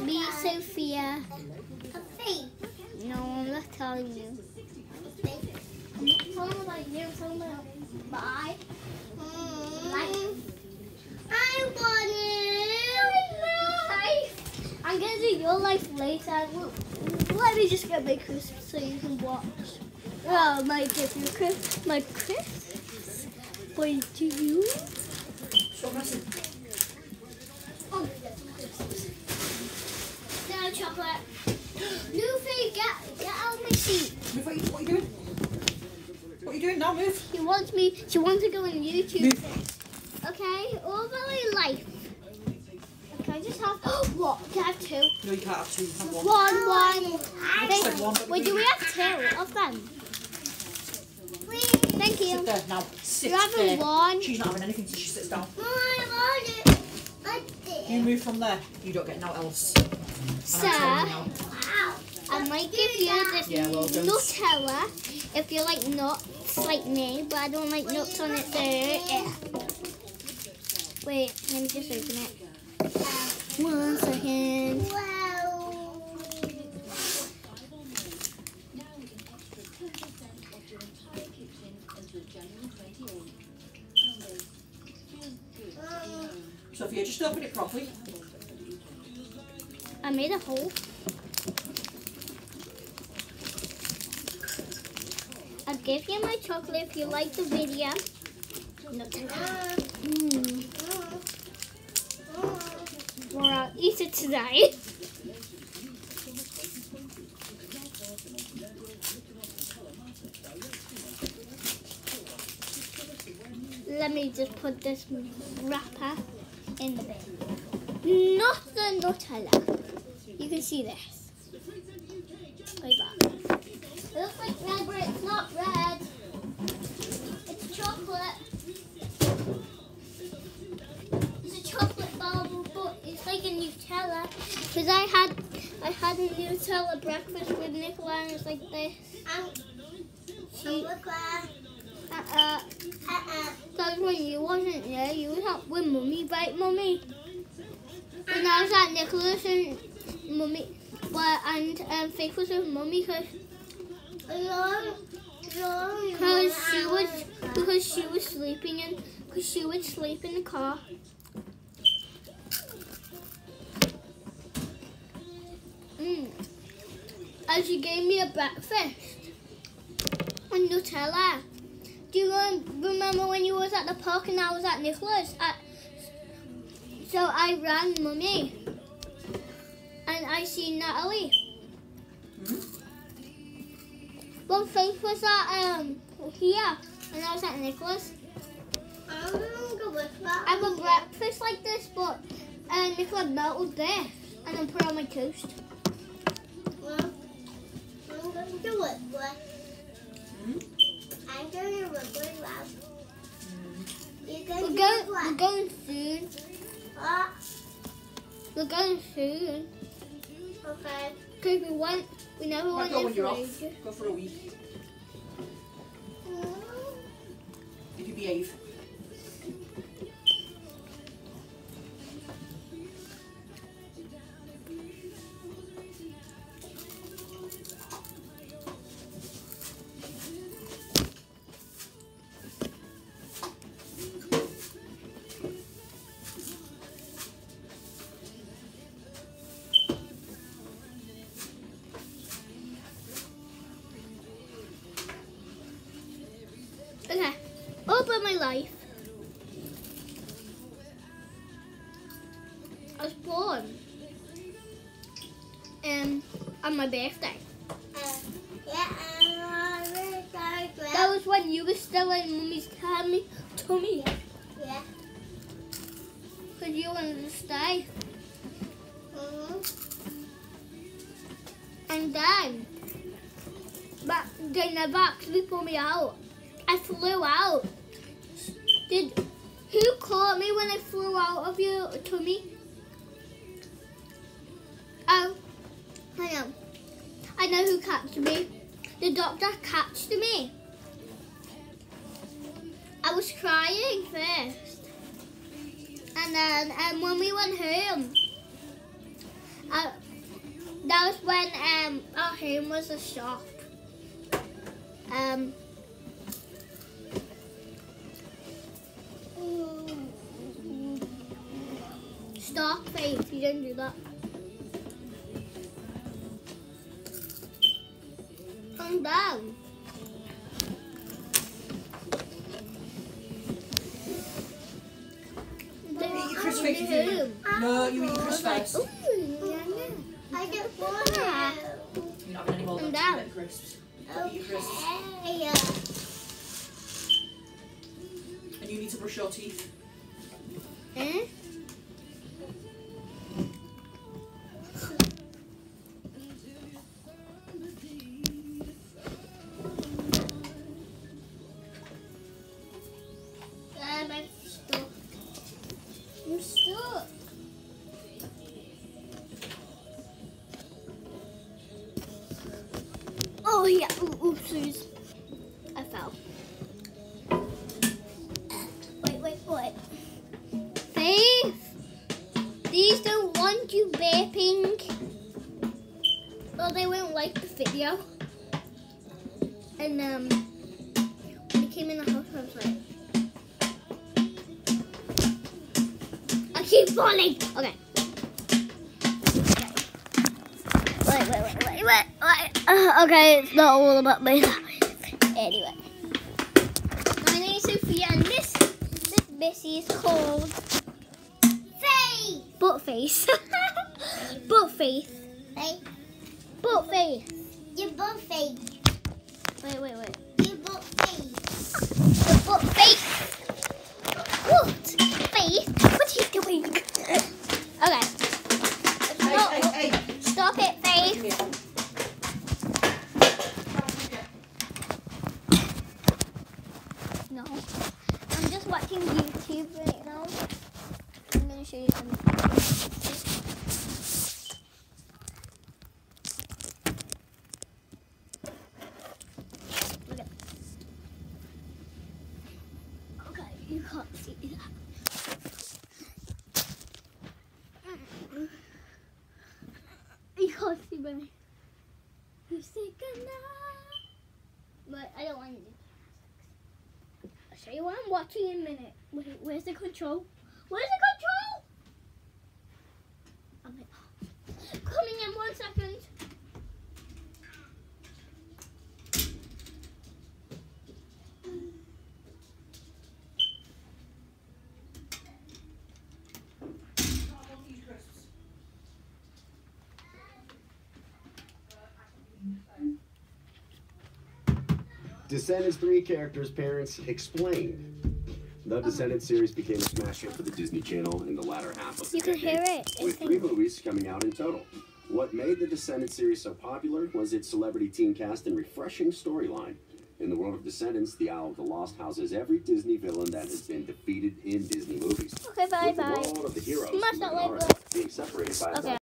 Meet Sophia. No, I'm not telling you. I'm not talking about you, I'm talking about bye. I want it. I'm gonna do your life later. Let me just get my crisps so you can watch. Oh, I might give you my crisps for you. Oh, no chocolate. Luffy, get out of my seat. What are you doing? What are you doing now, Move? She wants to go on YouTube. Okay, all about my life. Can I just have, what? Can I have two? No, you can't have two, you have one. One. just said one, but Wait, do we have two of them? Thank you. Sit there now. Sit You're having there. one. She's not having anything, so she sits down. I want it. You move from there. You don't get no else. So, I might give you this Nutella if you like nuts like me, but I don't like nuts on it, so yeah. Wait, let me just open it. 1 second. Sophia, just open it properly. I made a hole. I'll give you my chocolate if you like the video. Or I'll eat it today. Let me just put this wrapper in the bin. Not the Nutella. You can see this. Like that. It looks like red, but it's not red. It's chocolate. It's a chocolate bubble, but it's like a Nutella. Because I had a Nutella breakfast with Nicola, and it's like this. Because when you wasn't there, you was out with Mummy, right, Mummy? When I was at Nicola's and Mummy, and Faith was with Mummy because she was sleeping in the car. And she gave me a breakfast on Nutella. Do you remember when you was at the park and I was at Nicola's? So I ran Mummy and I see Natalie. Well, Faith was at here and I was at Nicola's. I have a breakfast like this, but Nicola melted this and then put it on my toast. Well, I'm going to do it. I'm going to record loud. We're going soon. We're going soon. Okay. Because we never went Go when you're off. in Go for a week. If you behave. Okay, all about my life. I was born on my birthday. That was when you were still in Mummy's tummy. Yeah. Because you wanted to stay. And then, but they never actually pulled me out. I flew out. Who caught me when I flew out of your tummy? Oh, I know who catched me. The doctor catched me. I was crying first. And then when we went home, was when our home was a shop. Stop, Faith. You didn't do that. Calm down. Eat your crisp first. No, you eat your crisp first. Ooh, I don't want it. You're not having any more than Calm down. 2 crisps. Eat your crisps. And you need to brush your teeth. Eh? I'm stuck. Oh yeah, oopsies. I fell. Wait. Faith, these don't want you vaping. Well, they won't like the video. And when they came in the house, I was like, I keep falling. Okay. Wait. Okay, it's not all about me. Anyway. My name is Sophia, and this Missy is called Faith. Buttface. Buttface. Hey. Buttface. Your Buttface. Wait. Your Buttface. Your Buttface. What? Faith? What are you doing? Okay. Hey. Stop it, Faith. No. I'm just watching YouTube right now. I'm going to show you something. Look at. Okay, you can't see that. You can't see me. You say goodnight. But I don't want to do that. I'll show you what I'm watching in a minute. Wait, where's the control? Where's the control? Coming in 1 second. Descendants 3 characters' parents explained. The Descendants series became a smash hit for the Disney Channel in the latter half of the You can decade, hear it. with 3 movies coming out in total. What made the Descendants series so popular was its celebrity teen cast and refreshing storyline. In the world of Descendants, the Owl of the Lost houses every Disney villain that has been defeated in Disney movies. Okay, bye. With the world of the heroes You must not like being separated by Okay.